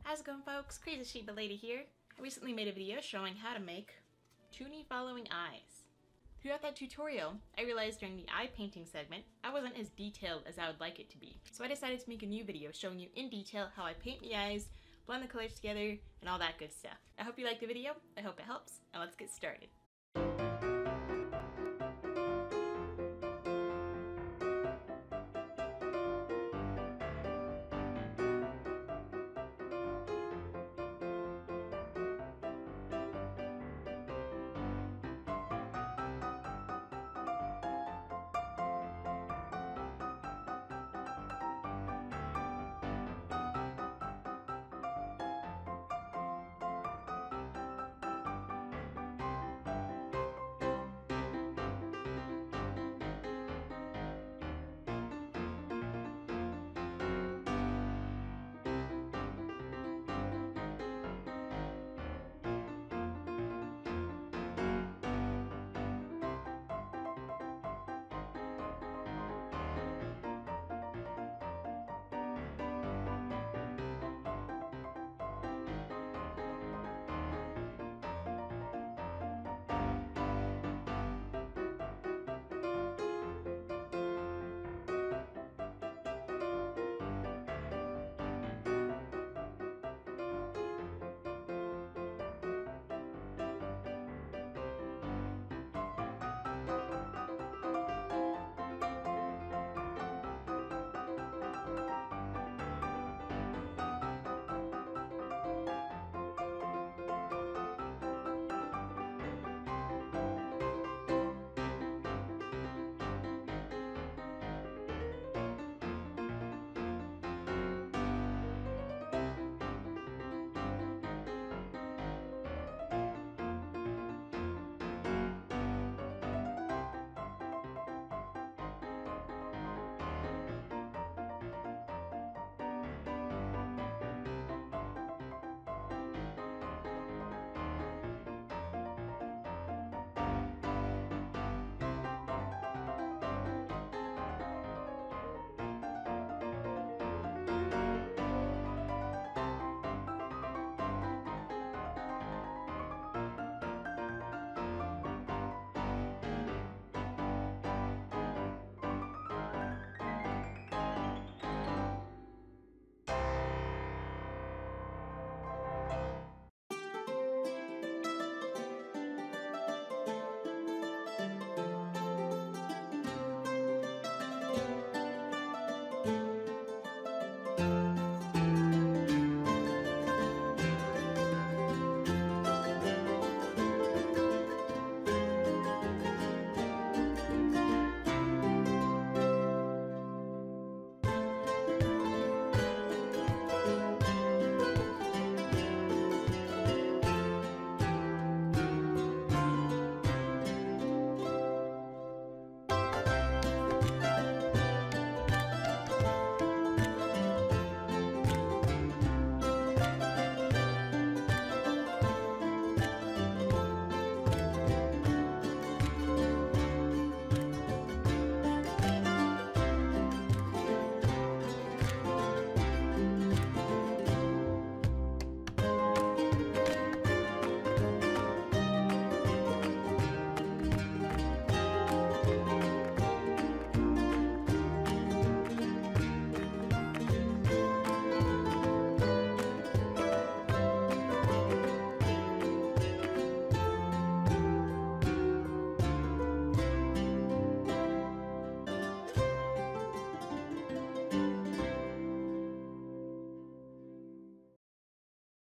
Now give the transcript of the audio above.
How's it going, folks? Crazy Sheep Lady here. I recently made a video showing how to make Toony following eyes. Throughout that tutorial, I realized during the eye painting segment, I wasn't as detailed as I would like it to be. So I decided to make a new video showing you in detail how I paint the eyes, blend the colors together, and all that good stuff. I hope you liked the video, I hope it helps, and let's get started.